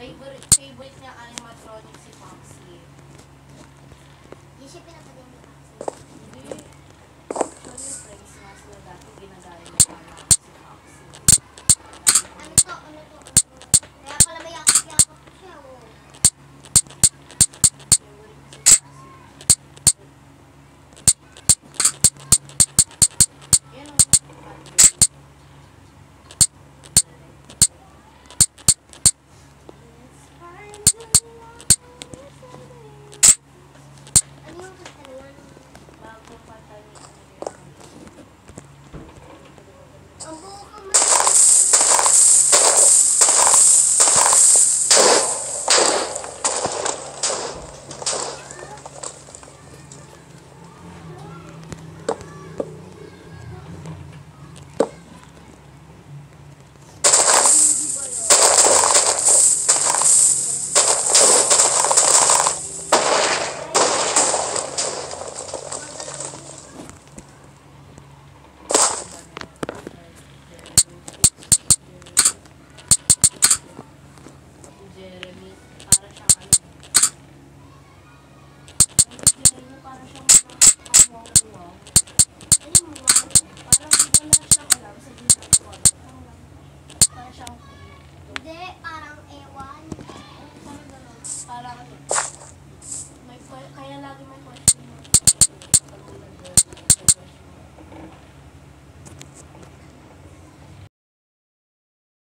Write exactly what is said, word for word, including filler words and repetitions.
Favorite, favorite niya animatronic si Foxy. Hindi siya pinapadala ni Foxy. Hindi. Actually, friends nga sila dati ginagaya niya para si Foxy. Ano to? Ano to? Ano to? Kaya pala may yakap-yakap siya, oh. Favorite si Foxy. Yan ang pag-ibig. Ano yung katanungan? Bago pa tayo. Ang buo ka